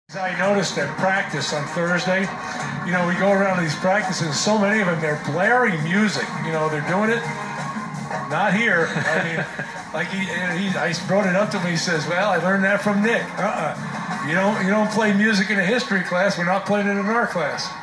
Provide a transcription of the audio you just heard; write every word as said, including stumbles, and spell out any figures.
I noticed at practice on Thursday, you know, we go around to these practices, so many of them, they're blaring music. You know, they're doing it. Not here. I mean, like he, he, I brought it up to him. He says, "Well, I learned that from Nick. Uh-uh. You don't, you don't play music in a history class. We're not playing it in our class."